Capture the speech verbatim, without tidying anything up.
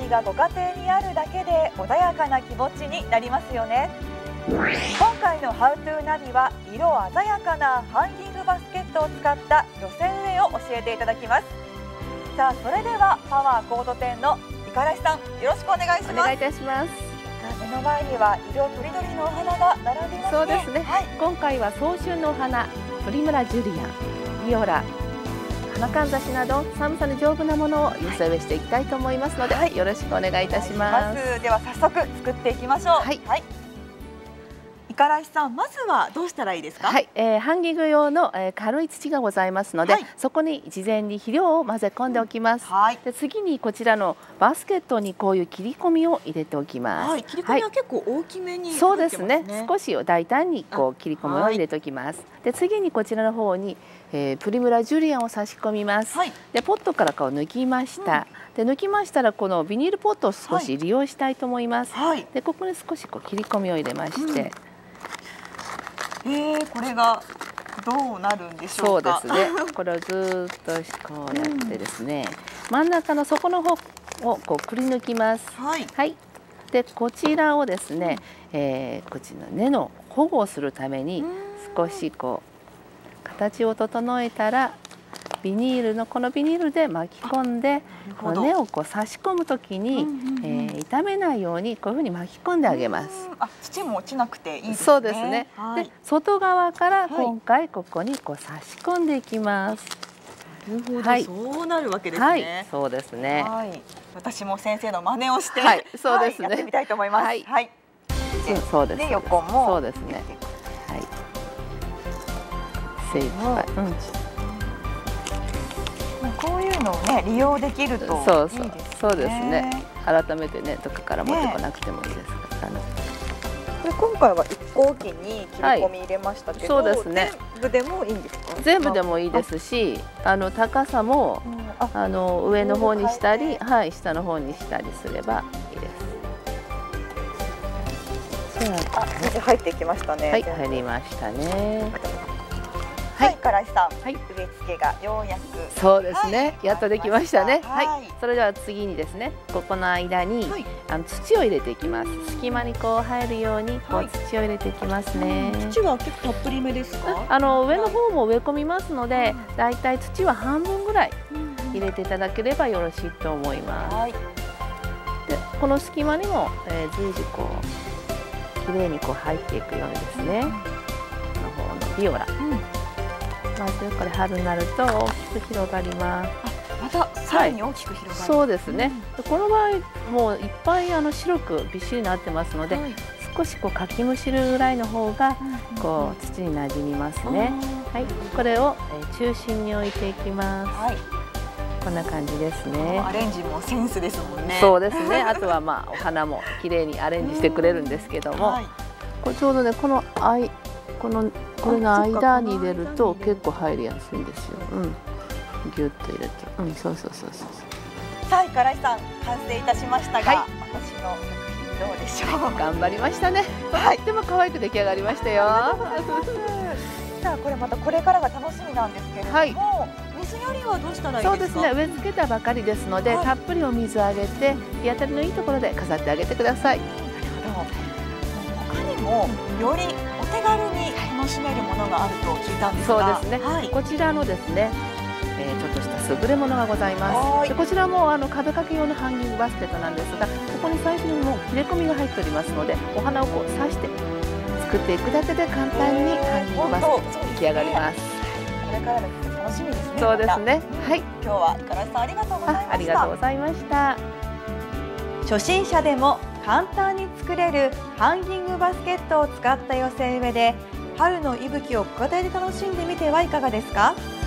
りがご家庭にあるだけで穏やかな気持ちになりますよね。今回のハウトゥーナビは色鮮やかなハンギングバスケットを使った寄せ植えを教えていただきます。さあそれではパワーコード店の五十嵐さん、よろしくお願いします。 お願いいたします。 目の前には色とりどりのお花が並んでいますね。 そうですね、はい、今回は早春のお花、プリムラ・ジュリアン、ビオラ、花かんざしなど寒さに丈夫なものを寄せ植えしていきたいと思いますので、はい、よろしくお願いいたします。 では早速作っていきましょう。はい、はい、五十嵐さん、まずはどうしたらいいですか？ はい、えー、ハンギング用の、えー、軽い土がございますので、はい、そこに事前に肥料を混ぜ込んでおきます。うん、はい、で次にこちらのバスケットにこういう切り込みを入れておきます。 はい、切り込みは結構大きめに、ね、 そうですね。少し大胆にこう切り込みを入れておきます。で次にこちらの方に、えー、プリムラ・ジュリアンを差し込みます。はい、でポットからこう抜きました。うん、で抜きましたらこのビニールポットを少し利用したいと思います。はい、でここに少しこう切り込みを入れまして。うん、 えー、これがどうなるんでしょうか。 そうですね。これをずっとこうやってですね、うん、真ん中の底の方をこうくり抜きます。はい。はい。でこちらをですね、うん、えー、こちらの根の保護をするために少しこう形を整えたら。ビニールのこのビニールで巻き込んで根をこう差し込むときに傷めないようにこういうふうに巻き込んであげます。 あ、土も落ちなくていいですね。 そうですね。はい、で外側から今回ここにこう差し込んでいきます。 なるほど、はい、そうなるわけですね。はい、 そうですね。はい、 私も先生の真似をして、 はい、そうですね。 やってみたいと思います。はい。はい、 そうです。 で横もそうですね。はい。精一杯。うん。 こういうのをね利用できるといいですね。そうそう、 そうですね。改めてねどこから持ってこなくてもいいですからね。 これ今回はいっこおきに切り込み入れましたけど、 そうですね。 全部でもいいんですか？ 全部でもいいですし、あの高さもあの上の方にしたり、はい、下の方にしたりすればいいです。 あ、水入ってきましたね。 はい、入りましたね。 はい、五十嵐さん、はい、植え付けがようやく。 そうですね、はい、やっとできましたね。はい、はい、それでは次にですね、ここの間に、はい、あの土を入れていきます。隙間にこう入るようにこう土を入れていきますね。 はい、土は結構たっぷりめですか？ あの上の方も植え込みますので、だいたい土は半分ぐらい入れていただければよろしいと思います。はい、でこの隙間にも、えー、随時こう綺麗にこう入っていくようにですね。この方のビオラ。うん、まずこれ春になると大きく広がります。 あ、またさらに大きく広がる。はい、 そうですね。うん、この場合もういっぱいあの白くびっしりなってますので、はい、少しこうかきむしるぐらいの方がこう土に馴染みますね。はい、これを中心に置いていきます。はい、こんな感じですね。 アレンジもセンスですもんね。 そうですね。あとはまあお花も綺麗にアレンジしてくれるんですけども、はい、これちょうどねこのあいこのこれの間に入れると結構入りやすいんですよ。うん。ギュッと入れて、うん、そうそうそうそう。 さあ、五十嵐さん、完成いたしましたが、はい、私の作品どうでしょう。 頑張りましたね。はい、とっても可愛く出来上がりましたよ。 さあ、これまたこれからが楽しみなんですけれども、はい、水やりはどうしたらいいですか？ そうですね。植え付けたばかりですので、はい、たっぷりお水をあげて、日当たりのいいところで飾ってあげてください。なるほど。他にもよりお手軽に楽しめるものがあると聞いたんですが、 そうですね。はい、こちらのですね、えー、ちょっとした優れものがございます。でこちらもあの壁掛け用のハンギングバスケットなんですが、ここに最初にもう切れ込みが入っておりますので、お花をこう刺して作っていくだけで簡単にハンギングバスケット出来上がります。 これからの季節楽しみですね。 そうですね。はい。 今日は五十嵐さんありがとうございました。 ありがとうございました。 初心者でも簡単に作れるハンギングバスケットを使った寄せ植えで、春の息吹をご家庭で楽しんでみてはいかがですか？